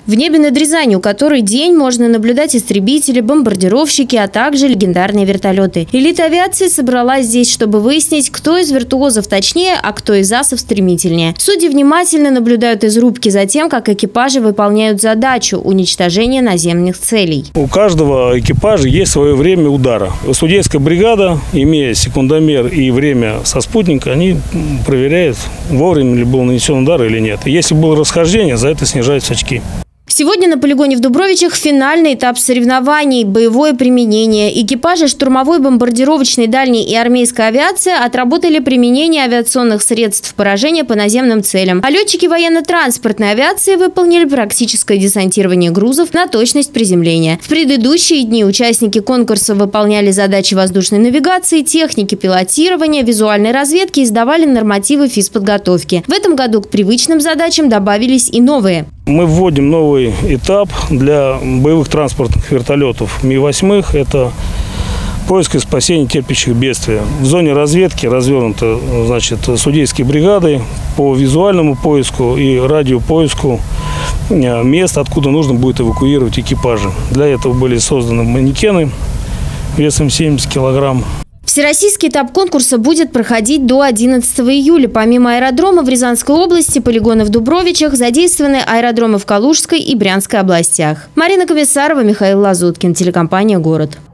В небе над Рязанью который день можно наблюдать истребители, бомбардировщики, а также легендарные вертолеты. Элита авиации собралась здесь, чтобы выяснить, кто из виртуозов точнее, а кто из асов стремительнее. Судьи внимательно наблюдают из рубки за тем, как экипажи выполняют задачу – уничтожение наземных целей. У каждого экипажа есть свое время удара. Судейская бригада, имея секундомер и время со спутника, они проверяют, вовремя ли был нанесен удар или нет. Если было расхождение, за это снижаются очки. Сегодня на полигоне в Дубровичах финальный этап соревнований – боевое применение. Экипажи штурмовой, бомбардировочной, дальней и армейской авиации отработали применение авиационных средств поражения по наземным целям. А летчики военно-транспортной авиации выполнили практическое десантирование грузов на точность приземления. В предыдущие дни участники конкурса выполняли задачи воздушной навигации, техники пилотирования, визуальной разведки и сдавали нормативы физподготовки. В этом году к привычным задачам добавились и новые. Мы вводим новый этап для боевых транспортных вертолетов Ми-8. Это поиск и спасение терпящих бедствия. В зоне разведки развернуты, судейские бригады по визуальному поиску и радиопоиску мест, откуда нужно будет эвакуировать экипажи. Для этого были созданы манекены весом 70 килограмм. Всероссийский этап конкурса будет проходить до 11 июля. Помимо аэродрома в Рязанской области, полигоны в Дубровичах, задействованы аэродромы в Калужской и Брянской областях. Марина Комиссарова, Михаил Лазуткин, телекомпания «Город».